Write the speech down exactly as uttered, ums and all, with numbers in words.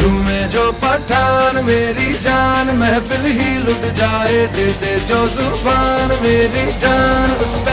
झूमे जो पठान मेरी जान, महफिल ही लुट जाए, दे दे जो जुबान मेरी जान।